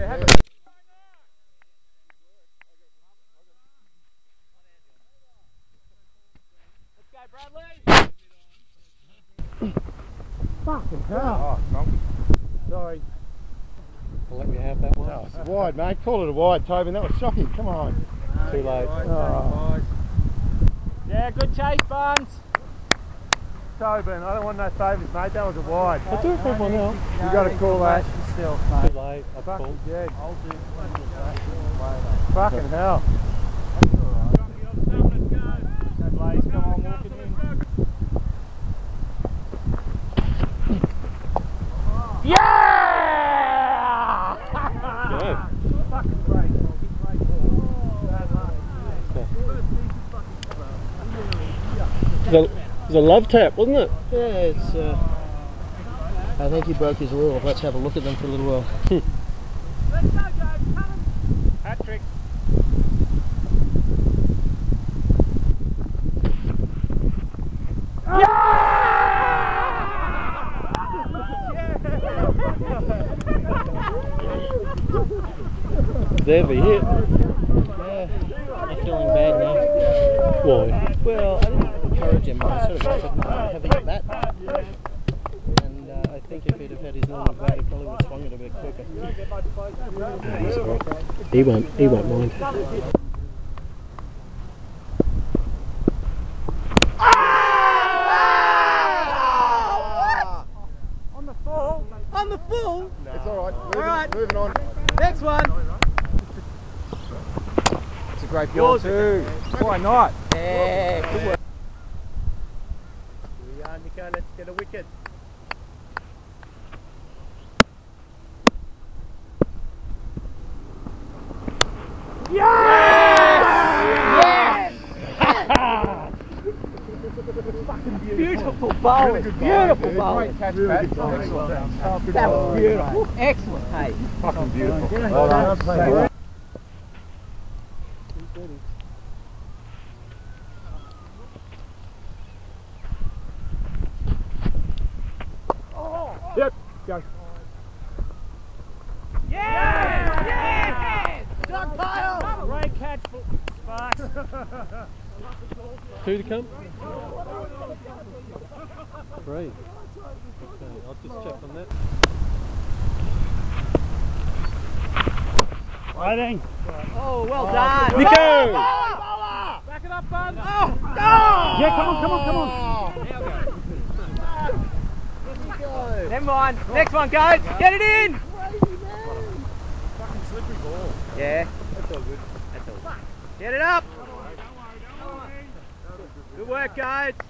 Fucking hell. Oh, sorry. I'll let you have that one. No, it's wide, mate. Call it a wide, Tobin. That was shocking. Come on. Too late. Oh. Yeah, good chase, Barnes. Tobin, I don't want no favours, mate. That was a wide. I'll do it for everyone else. You got to call that. Yourself, Too mate. late. I've Fucking called. Zeds. I'll do it. Fucking hell. No, Blaze, come on, walk it in. Yeah! Go. Fucking great. It was a love tap, wasn't it? Yeah, it's. I think he broke his rule. Let's have a look at them for a little while. Let's go, Joe. Cut him. Hat trick. There we hit. Yeah, I'm feeling bad now. Why? Well, I didn't encourage him. I sort of offered him having a bat. And I think if he'd have had his normal bat, he probably would have swung it a bit quicker. He won't mind. On the full. On the full! No. It's alright. Alright. Moving on. Next one. It's a great ball too. Why not? Yeah, good work. Here we are, Nico. Let's get a wicket. Beautiful bowling. Beautiful bowling. Great catch, Pat. Excellent. That was beautiful. Excellent, hey. Fucking beautiful. Well done. Yep, go. Yeah! Yeah! Doug Pyle! Great catch, Sparks. 2 to come? 3. Okay, I'll just check on that. Waiting. Oh, well done. Nico! Back it up, Bun. Oh, Yeah, come on. Never mind. Next one, guys. Get it in. Fucking slippery ball. Yeah. That's all good. That's all. Get it up. Good work, guys.